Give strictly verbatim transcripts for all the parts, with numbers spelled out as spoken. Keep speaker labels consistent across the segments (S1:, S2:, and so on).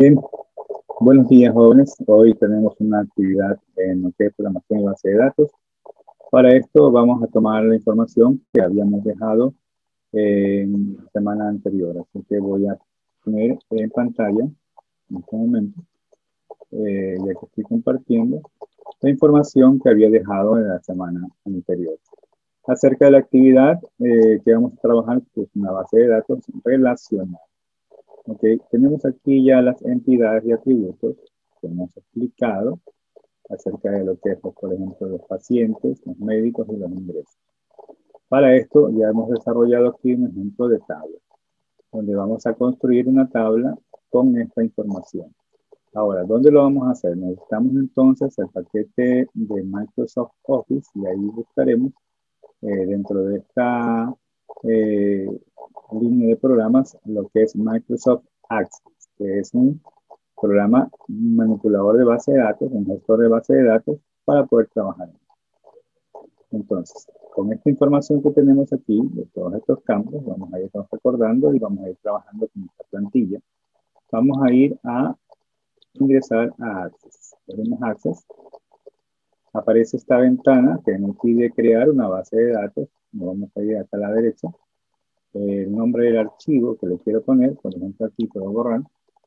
S1: Bien, buenos días jóvenes. Hoy tenemos una actividad en lo que es programación y base de datos. Para esto vamos a tomar la información que habíamos dejado en la semana anterior. Así que voy a poner en pantalla en este momento, eh, ya que estoy compartiendo, la información que había dejado en la semana anterior. Acerca de la actividad eh, que vamos a trabajar, que es una base de datos relacional. Ok, tenemos aquí ya las entidades y atributos que hemos explicado acerca de lo que es, pues, por ejemplo, los pacientes, los médicos y los ingresos. Para esto ya hemos desarrollado aquí un ejemplo de tabla, donde vamos a construir una tabla con esta información. Ahora, ¿dónde lo vamos a hacer? Necesitamos entonces el paquete de Microsoft Office y ahí buscaremos eh, dentro de esta eh, línea de programas lo que es Microsoft Access, que es un programa manipulador de base de datos, un gestor de base de datos para poder trabajar. Entonces, con esta información que tenemos aquí, de todos estos campos, vamos a ir recordando y vamos a ir trabajando con esta plantilla. Vamos a ir a ingresar a Access. Tenemos Access. Aparece esta ventana que nos pide crear una base de datos. Nos vamos a ir acá a la derecha. El nombre del archivo que le quiero poner, por ejemplo, aquí puedo borrar.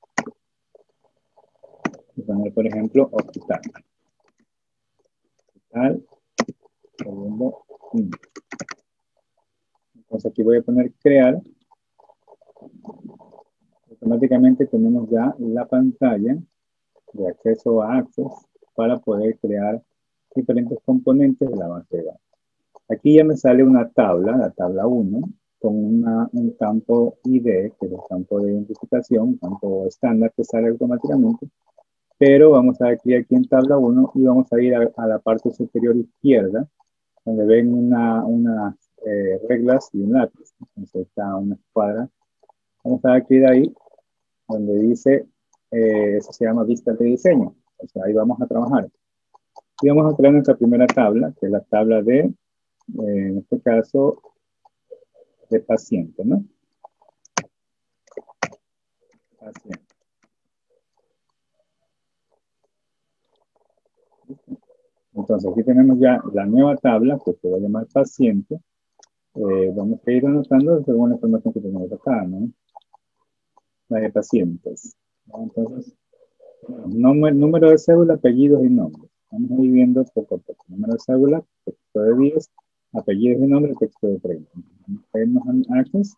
S1: Y poner, por ejemplo, hospital. Hospital, segundo, uno. Entonces aquí voy a poner crear. Automáticamente tenemos ya la pantalla de acceso a Access para poder crear diferentes componentes de la base de datos. Aquí ya me sale una tabla, la tabla uno, con una, un campo I D, que es el campo de identificación, un campo estándar que sale automáticamente. Pero vamos a dar clic aquí en tabla uno y vamos a ir a, a la parte superior izquierda, donde ven unas una, eh, reglas y un lápiz. Entonces está una escuadra. Vamos a dar clic ahí, donde dice, eh, eso se llama vista de diseño. O sea, ahí vamos a trabajar. Y vamos a crear nuestra primera tabla, que es la tabla de, eh, en este caso, de paciente, ¿no? Paciente. Entonces, aquí tenemos ya la nueva tabla, que se va a llamar paciente. Eh, vamos a ir anotando según la información que tenemos acá, ¿no? La de pacientes, ¿no? Entonces, número, número de cédula, apellidos y nombres. Vamos a ir viendo poco a poco. Número de cédula, texto de diez, apellidos y nombres, texto de treinta. Vamos a irnos a Access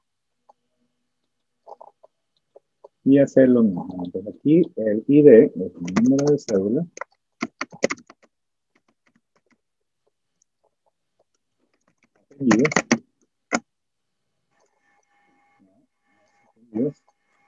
S1: y hacer lo mismo. Entonces aquí el I D es el número de cédula. Apellidos. Apellidos.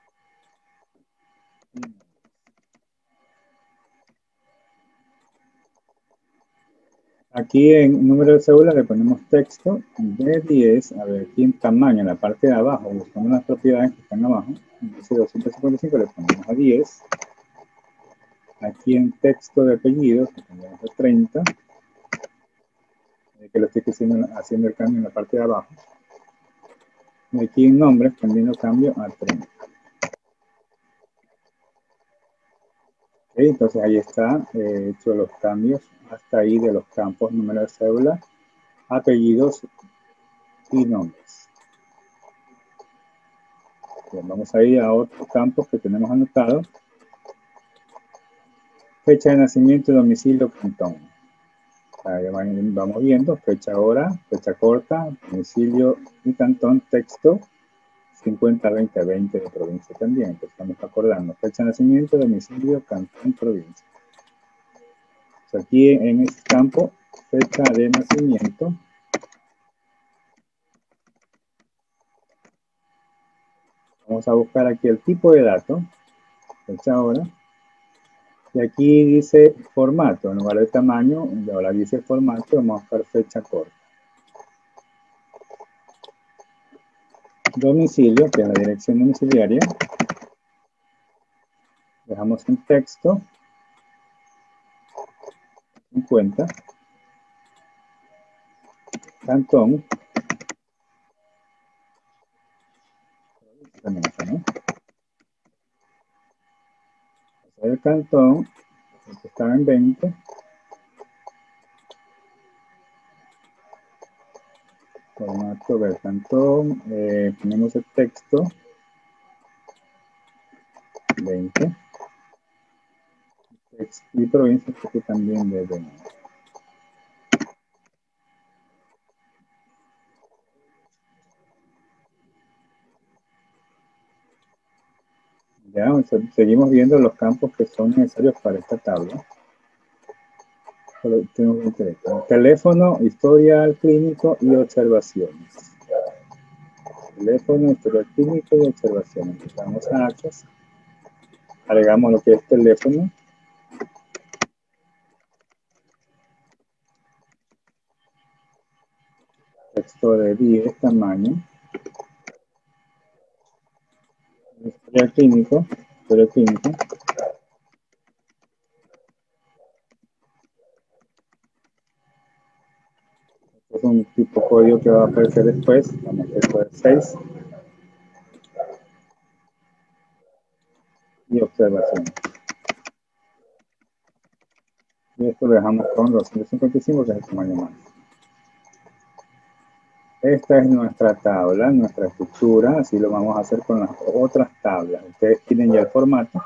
S1: Aquí en número de cédula le ponemos texto de diez, a ver, aquí en tamaño, en la parte de abajo, buscamos las propiedades que están abajo, dice doscientos cincuenta y cinco, le ponemos a diez. Aquí en texto de apellidos, le ponemos a treinta, que lo estoy haciendo, haciendo el cambio en la parte de abajo. Y aquí en nombres también lo cambio a treinta. Okay, entonces ahí está eh, hecho los cambios hasta ahí de los campos número de cédula, apellidos y nombres. Bien, vamos a ir a otros campos que tenemos anotados. Fecha de nacimiento, domicilio, cantón. Vamos viendo fecha, hora, fecha corta, domicilio y cantón, texto cincuenta veinte veinte de provincia también. Entonces estamos acordando fecha de nacimiento, domicilio, cantón, provincia. Entonces aquí en este campo, fecha de nacimiento. Vamos a buscar aquí el tipo de dato, fecha, hora. Y aquí dice formato, en lugar de tamaño, ahora dice formato, vamos a buscar fecha corta. Domicilio, que es la dirección domiciliaria. Dejamos un texto. cincuenta. Cantón. ¿No? cantón, que estaba en veinte. Formato del cantón, eh, ponemos el texto, veinte. Text y provincia, porque también de veinte. Ya, o sea, seguimos viendo los campos que son necesarios para esta tabla. Solo tengo un teléfono. Teléfono, historial clínico y observaciones. Teléfono, historial clínico y observaciones. Vamos a Access. Agregamos lo que es teléfono. Texto de diez tamaño. Historial clínico. Historial clínico. Es un tipo código que va a aparecer después. Vamos a hacer seis. Y observaciones. Y esto lo dejamos con doscientos cincuenta y cinco, que es el tamaño más. Esta es nuestra tabla, nuestra estructura. Así lo vamos a hacer con las otras tablas. Ustedes tienen ya el formato.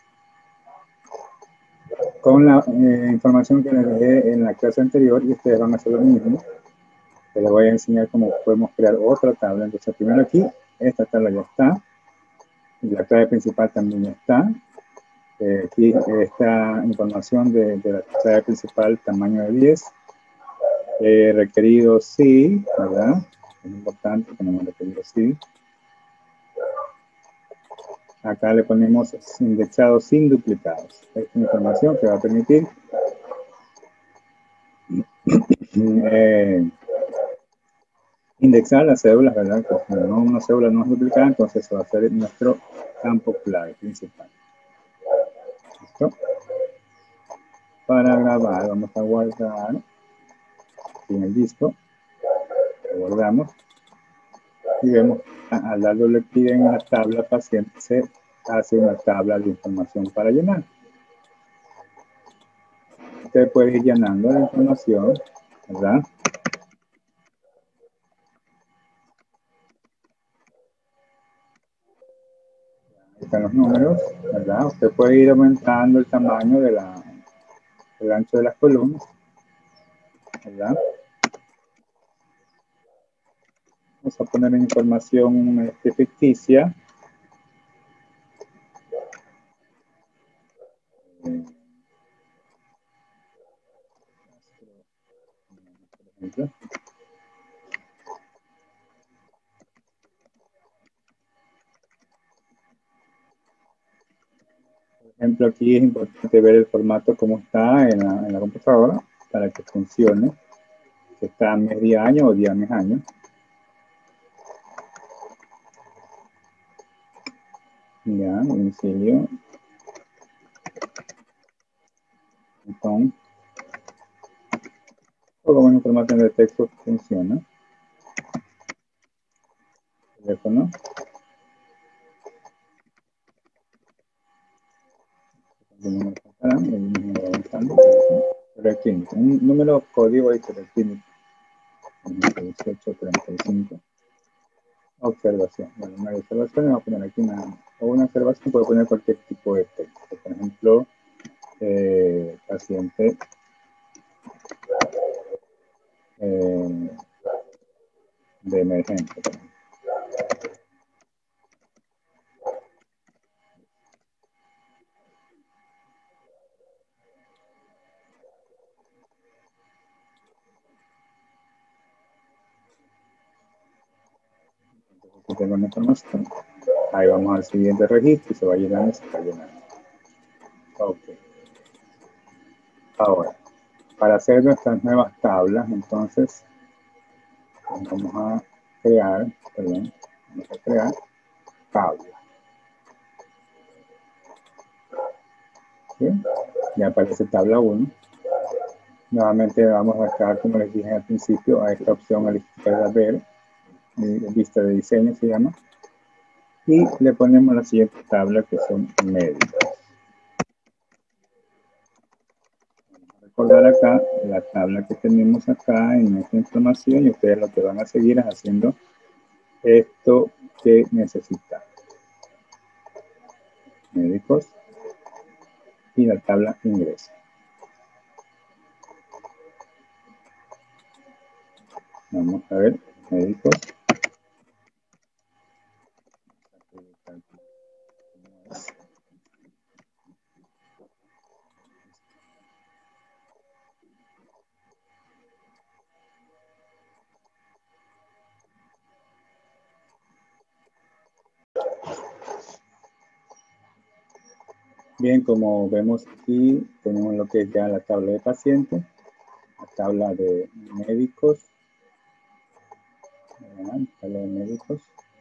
S1: Con la eh, información que les dejé en la clase anterior, y ustedes van a hacer lo mismo. Les voy a enseñar cómo podemos crear otra tabla. Entonces, primero aquí, esta tabla ya está. Y la clave principal también ya está. Eh, aquí esta información de, de la clave principal, tamaño de diez. Eh, requerido sí, ¿verdad? Es importante, tenemos requerido sí. Acá le ponemos indexado sin duplicados. Esta es información que va a permitir eh, indexar las cédulas, ¿verdad? Pues no, una cédula no es duplicada, entonces eso va a ser nuestro campo clave principal. ¿Listo? Para grabar, vamos a guardar en el disco. Lo guardamos. Y vemos, al dar doble clic en la tabla paciente, se hace una tabla de información para llenar. Usted puede ir llenando la información, ¿verdad? Ahí están los números, ¿verdad? Usted puede ir aumentando el tamaño de la, del ancho de las columnas, ¿verdad? Vamos a poner información este, ficticia. Por ejemplo. Por ejemplo, aquí es importante ver el formato como está en la, en la computadora para que funcione. Si está mes día año o día mes año. Ya, domicilio. Entonces, todo con información de texto funciona. Teléfono. El número el número avanzando. Un número código ahí que tiene dieciocho treinta y cinco. Observación. Bueno, una observación, vamos a poner aquí una, o una observación, puede poner cualquier tipo de texto. Por ejemplo, eh, paciente eh, de emergencia. Aquí tengo la información. Ahí vamos al siguiente registro y se va llenando y se va llenando. Ok. Ahora, para hacer nuestras nuevas tablas, entonces, vamos a crear, perdón, vamos a crear tabla. ¿Sí? Ya aparece tabla uno. Nuevamente vamos a acá, como les dije al principio, a esta opción a la izquierda ver, vista de diseño se llama, y le ponemos la siguiente tabla que son médicos. recordar acá la tabla que tenemos acá en esta información y ustedes lo que van a seguir es haciendo esto que necesitan. Médicos y la tabla ingreso. Vamos a ver, médicos. Bien, como vemos aquí, tenemos lo que es ya la tabla de pacientes, la tabla de médicos, ¿verdad? Tabla de médicos.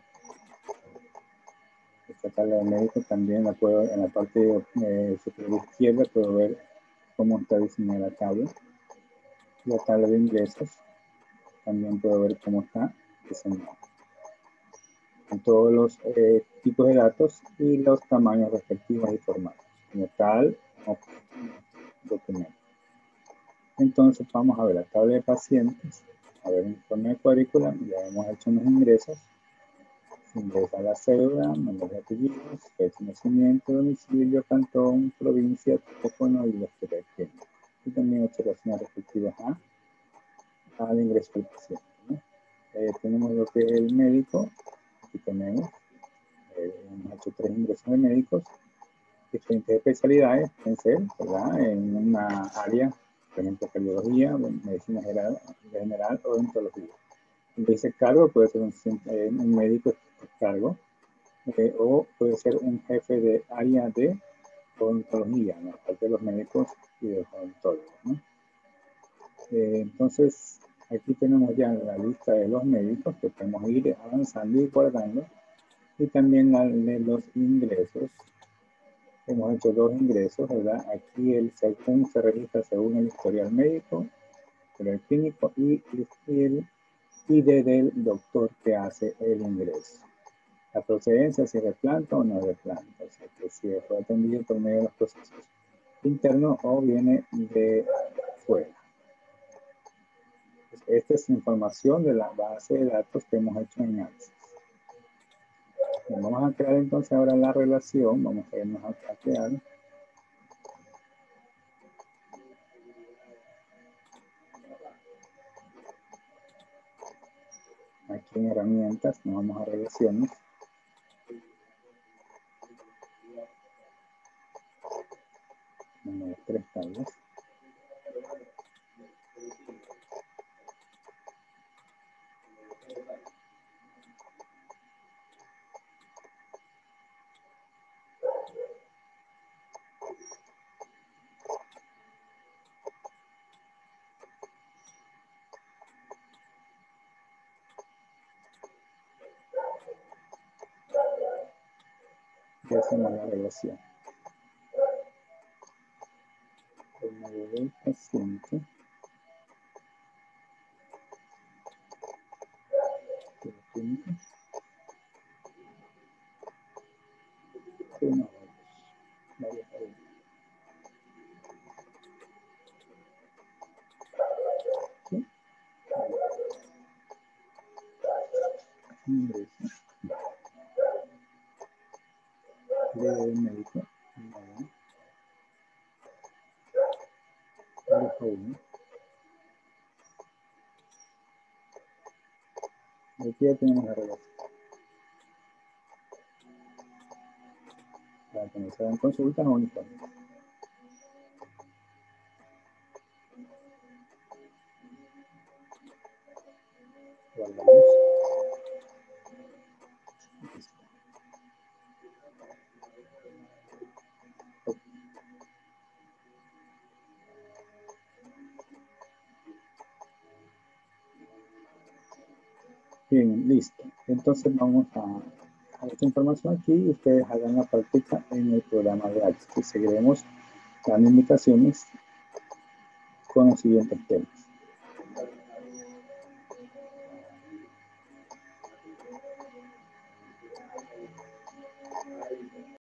S1: Esta tabla de médicos también la puedo, en la parte eh, superior izquierda, puedo ver cómo está diseñada la tabla. La tabla de ingresos, también puedo ver cómo está diseñada. En todos los eh, tipos de datos y los tamaños respectivos y formatos, como tal o documento. Entonces vamos a ver la tabla de pacientes, a ver informe de cuadrícula, ya hemos hecho unos ingresos. Se ingresa la cédula, nombre de apellidos, fecha de nacimiento, domicilio, cantón, provincia, teléfono y la historia clínica. Y también observaciones respectivas a, al ingreso del paciente, ¿no? Eh, tenemos lo que es el médico, aquí tenemos, eh, hemos hecho tres ingresos de médicos, diferentes especialidades, pueden ser, ¿verdad? En una área, por ejemplo, cardiología, medicina general, general o odontología. Ese cargo puede ser un, eh, un médico cargo, okay, o puede ser un jefe de área de odontología, ¿no? Aparte de los médicos y de los odontólogos, ¿no? Eh, entonces, aquí tenemos ya la lista de los médicos que podemos ir avanzando y guardando, y también la de los ingresos. Hemos hecho dos ingresos, ¿verdad? Aquí el según se registra según el historial médico, el clínico y el I D del doctor que hace el ingreso. La procedencia, si es de planta o no es de planta, o sea, que si fue atendido por medio de los procesos internos o viene de fuera. Pues esta es información de la base de datos que hemos hecho en Access. Vamos a crear entonces ahora la relación, vamos a irnos a crear. Aquí en herramientas, nos vamos a relaciones. Tenemos tres tablas. Y hacemos la relación. El medio del paciente. De la clínica. Uno, varios, varios. ¿Sí? Ingreso. De médico. Vale. Uno. Aquí ya tenemos la relación. Para que nos hagan consultas o informes. Guardamos. Bien, listo. Entonces vamos a, a esta información aquí y ustedes hagan la práctica en el programa de Access. Y seguiremos dando indicaciones con los siguientes temas.